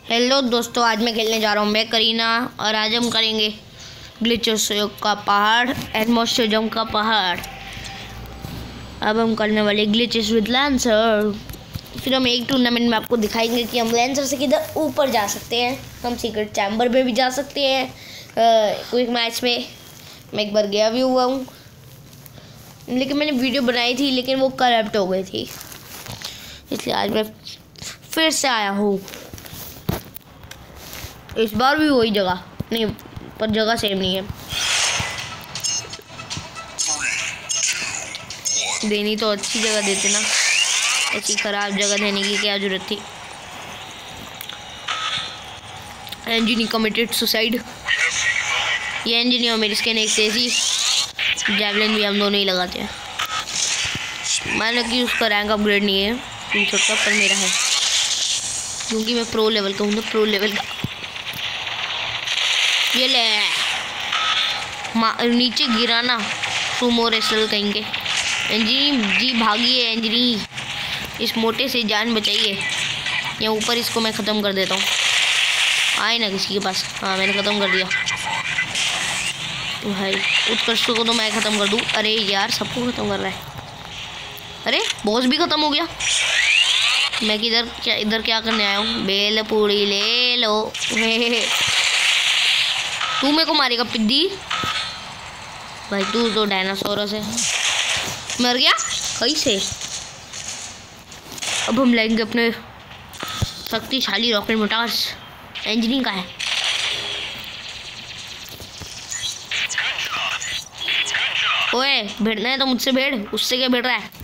Hello दोस्तों, आज मैं खेलने जा रहा हूँ मैं करीना और आज हम करेंगे ग्लिचेस का पहाड़ एंड मॉन्स्टर का पहाड़। अब हम करने वाले ग्लिचेस विद लैंसर। फिर हम एक टूर्नामेंट में आपको दिखाएंगे कि हम लैंसर से किधर ऊपर जा सकते हैं। हम सीक्रेट चैम्बर में भी जा सकते हैं। क्विक मैच में मैं एक बार गया भी हुआ हूँ, लेकिन मैंने वीडियो बनाई थी लेकिन वो करप्ट हो गई थी, इसलिए आज मैं फिर से आया हूँ। इस बार भी वही जगह नहीं, पर जगह सेम नहीं है। देनी तो अच्छी जगह देते ना, ऐसी खराब जगह देने की क्या जरूरत थी। एंजिनी कमिटेड सुसाइड। ये एंजिनी और मेरी स्किन एक तेजी जैवलिन भी हम दोनों ही लगाते हैं। माना कि उसका रैंक अपग्रेड नहीं है 300 का, पर मेरा है क्योंकि मैं प्रो लेवल का हूँ ना, प्रो लेवल का। ये ले नीचे गिराना सुमो रेसल कहेंगे। एंजिनी जी भागिए, एंजिनी इस मोटे से जान बचाइए। या ऊपर इसको मैं ख़त्म कर देता हूँ, आए ना किसी के पास। हाँ मैंने ख़त्म कर दिया। तो भाई उत्कर्ष को तो मैं ख़त्म कर दूँ। अरे यार सबको ख़त्म कर रहा है। अरे बॉस भी ख़त्म हो गया। मैं इधर क्या करने आया हूँ। बेल पूड़ी ले लो। तू मेरे को मारेगा पिद्दी? भाई तू तो डायनासोरस है। मर गया कैसे? अब हम लेंगे अपने शक्तिशाली रॉकेट मोटर्स। एंजिनी का है। ओए भिड़ना है तो मुझसे भिड़, उससे क्या भिड़ रहा है?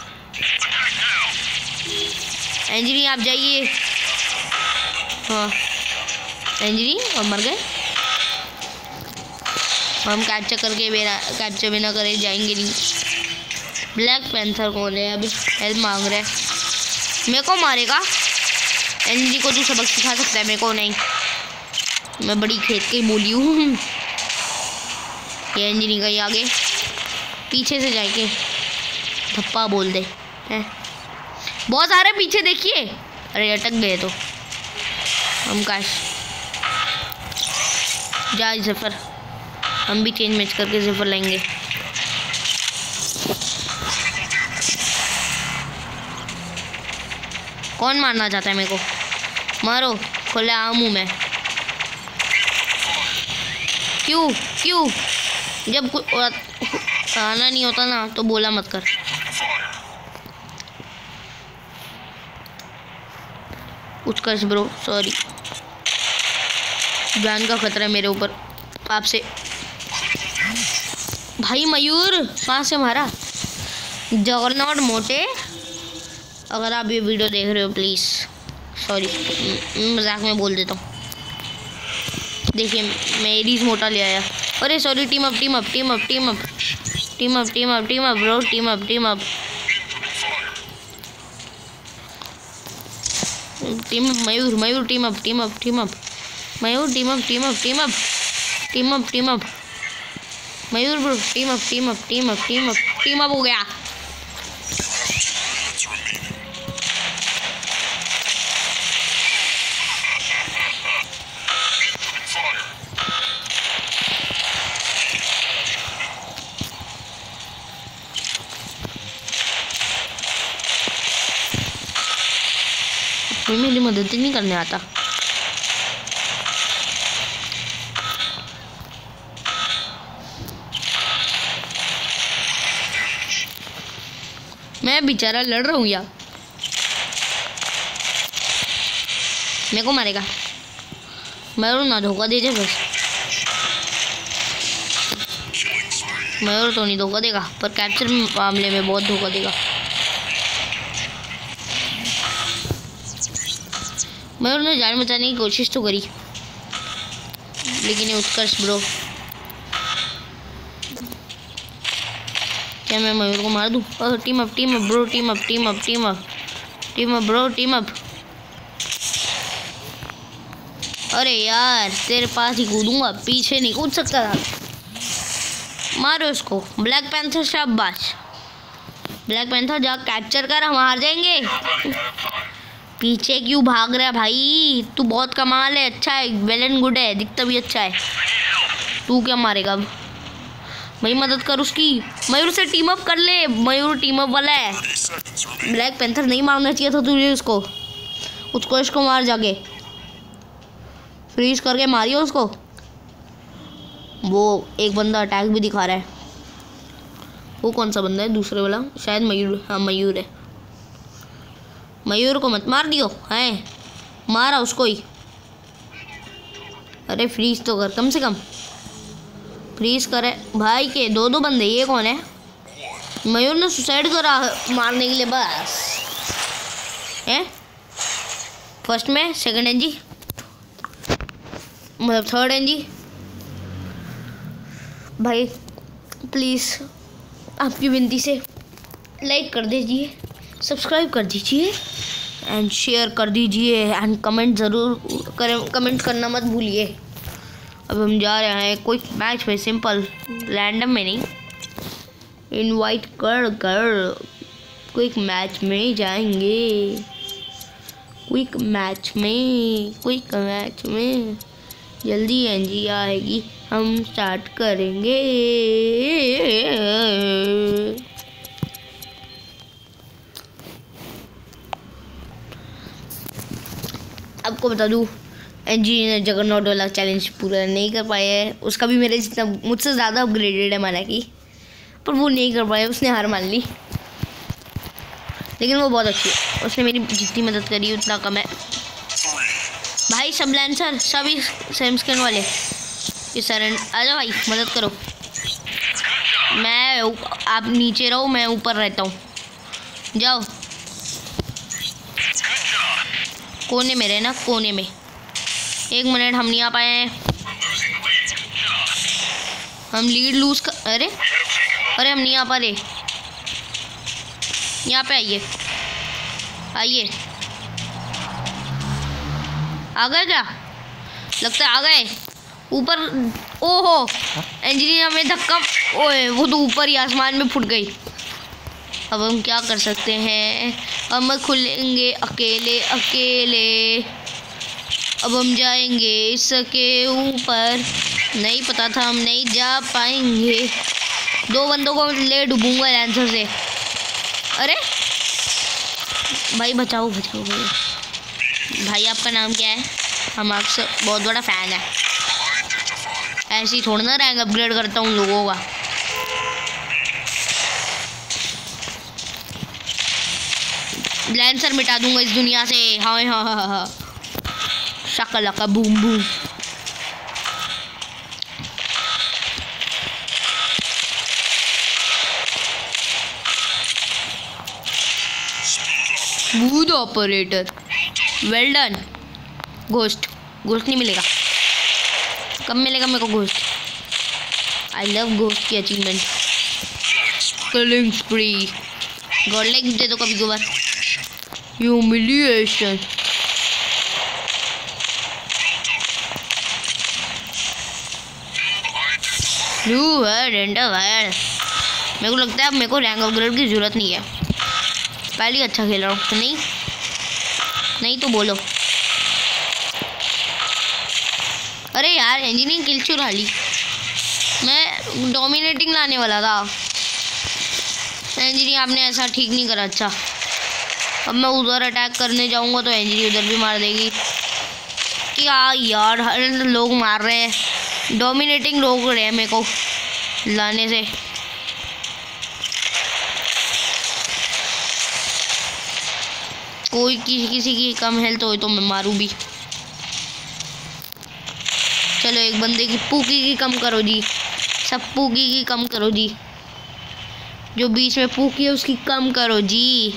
एंजिनी आप जाइए। हाँ एंजिनी और मर गए। हम कैप्चर बिना करे जाएंगे नहीं। ब्लैक पैंथर कौन है? अभी हेल्प मांग रहा है। मेरे को मारेगा? एंजिनी को तू सबक सिखा सकता है, मेरे को नहीं। मैं बड़ी खेत की बोली हूँ। ये एंजिनी का ही आगे पीछे से जाएंगे, धप्पा बोल दे है। बहुत सारे पीछे देखिए। अरे अटक गए तो हम काश जा ज़फर। हम भी चेंज मैच करके ज़फर लेंगे। कौन मारना चाहता है मेरे को? मारो, खुले आम हूँ मैं। क्यों क्यों? जब आना नहीं होता ना तो बोला मत कर। उत्कर्ष ब्रो सॉरी, जान का खतरा है मेरे ऊपर आपसे। भाई मयूर कहाँ से मारा? जगरनॉट मोटे, अगर आप ये वीडियो देख रहे हो प्लीज़ सॉरी, मजाक में बोल देता हूँ। देखिए मैं एरीज मोटा ले आया। अरे sorry. Team up team up team up team up team up team up team up bro, team up team up team up. Mayur Mayur team up team up team up Mayur team up team up team up team up team up Mayur bro team up team up team up team up team up हो गया। कोई मेरी मदद ही नहीं करने आता। मैं बेचारा लड़ रहा हूँ यार। मेरे को मारेगा? मयूर ना धोखा दे दे बस। मयूर तो नहीं धोखा देगा, पर कैप्चर मामले में बहुत धोखा देगा। मयूर ने जान बचाने की कोशिश तो करी, लेकिन ये उत्कर्ष ब्रो। क्या मैं मयूर को मार दूँ? Team up bro, team up team up team up team up bro, team up. अरे यार तेरे पास ही कूदूंगा, पीछे नहीं कूद सकता था। मारो उसको। ब्लैक पैंथर शाबाश। ब्लैक पैंथर जा कैप्चर कर, हम हार जाएंगे। पीछे क्यों भाग रहा है भाई? तू बहुत कमाल है, अच्छा है, वेल एंड गुड है, दिखता भी अच्छा है। तू क्या मारेगा अब? भाई मदद कर उसकी। मयूर से टीम अप कर ले, मयूर टीम अप वाला है। ब्लैक पैंथर नहीं मारना चाहिए था तुझे उसको। इसको मार जाके, फ्रीज करके मारियो उसको। वो एक बंदा अटैक भी दिखा रहा है। वो कौन सा बंदा है? दूसरे वाला शायद मयूर। हाँ मयूर है। मयूर को मत मार दियो है, मारा उसको ही। अरे फ्रीज तो कर, कम से कम फ्रीज करे भाई। के दो बंदे, ये कौन है? मयूर ने सुसाइड करा मारने के लिए बस है। फर्स्ट में, सेकंड एनजी, मतलब थर्ड एनजी। भाई प्लीज़ आपकी विनती से लाइक कर दीजिए, सब्सक्राइब कर दीजिए एंड शेयर कर दीजिए एंड कमेंट ज़रूर करें। कमेंट करना मत भूलिए। अब हम जा रहे हैं कोई मैच में, सिंपल रैंडम में नहीं, इनवाइट कर क्विक मैच में जाएंगे। क्विक मैच में जल्दी एनजी आएगी, हम स्टार्ट करेंगे। आपको बता दूं, एनजी ने जगरनॉट वाला चैलेंज पूरा नहीं कर पाया है। उसका भी मेरे जितना, मुझसे ज़्यादा अपग्रेडेड है माना कि, पर वो नहीं कर पाया, उसने हार मान ली। लेकिन वो बहुत अच्छी है, उसने मेरी जितनी मदद करी उतना कम है। भाई सब लैंसर, सभी सेम स्किन वाले, ये सरेंडर आ जाओ भाई, मदद करो। आप नीचे रहो, मैं ऊपर रहता हूँ, जाओ। कोने में रहना, कोने में। 1 मिनट, हम नहीं आ पाए हैं, हम लीड लूज कर। अरे हम नहीं आ पा रहे। यहाँ पे आइए, आ गए क्या? लगता है आ गए ऊपर। ओहो, इंजीनियर हमें धक्का, ओए वो तो ऊपर ही आसमान में फुट गई। अब हम क्या कर सकते हैं? हम खुलेंगे अकेले। अब हम जाएंगे इसके ऊपर। नहीं पता था हम नहीं जा पाएंगे। 2 बंदों को ले डूबूंगा लैंसर से। अरे भाई बचाओ भाई, आपका नाम क्या है? हम आपसे बहुत बड़ा फ़ैन है। ऐसे ही थोड़ा ना रैंक अपग्रेड करता हूँ लोगों का। लैंसर मिटा दूंगा इस दुनिया से। हाँ। शकलका boom boom. Smooth operator, well done. Ghost नहीं मिलेगा। कब मिलेगा मेरे को घोस्ट? आई लव घोस्ट की achievement. Killing spree, god like दे दो कभी कभार। ह्यूमिलिएशन, मेरे को लगता है अब मेरे को रैंक अपग्रेड की जरूरत नहीं है। पहले ही अच्छा खेल रहा हूँ, तो नहीं तो बोलो। अरे यार, इंजीनियरिंग किल चुरा ली। मैं डोमिनेटिंग लाने वाला था। इंजीनियरिंग आपने ऐसा ठीक नहीं करा। अच्छा, अब मैं उधर अटैक करने जाऊंगा तो इंजीनियरिंग उधर भी मार देगी। क्या यार, हर लोग मार रहे हैं, डोमिनेटिंग रोक रहे हैं मेरे को लाने से। कोई किसी की कम हेल्थ हो तो मैं मारूं भी। चलो एक बंदे की पूकी की कम करो जी, सब पूकी की कम करो जी। जो बीच में पूकी है उसकी कम करो जी।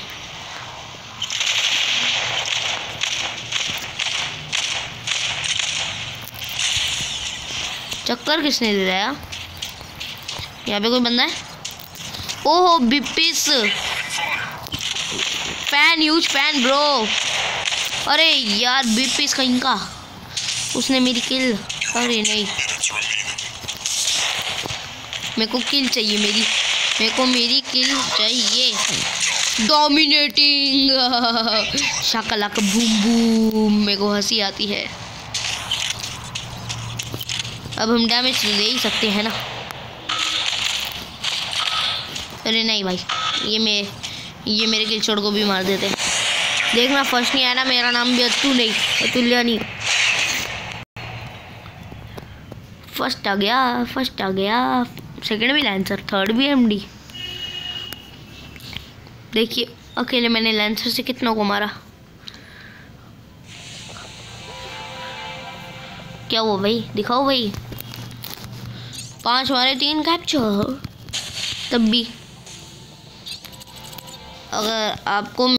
चक्कर किसने दे दिया? यहाँ पे कोई बंदा है। ओहो बिपिस, फैन, ह्यूज फैन ब्रो। अरे यार बिपिस कहीं का, उसने मेरी किल। अरे नहीं, मेरे को किल चाहिए, मेरी किल चाहिए। डोमिनेटिंग। शाकलाक बूम बूम, मेरे को हंसी आती है। अब हम डैमेज ले ही सकते हैं ना। अरे नहीं भाई, ये मेरे किलचोड़ को भी मार देते। देखना फर्स्ट नहीं आया ना, मेरा नाम भी अतुल नहीं, अतुल्या नहीं। फर्स्ट आ गया, सेकंड भी लैंसर, थर्ड भी एमडी। देखिए अकेले मैंने लैंसर से कितनों को मारा। क्या हुआ भाई, दिखाओ भाई। 5 मारे 3 कैप्चर। तब भी अगर आपको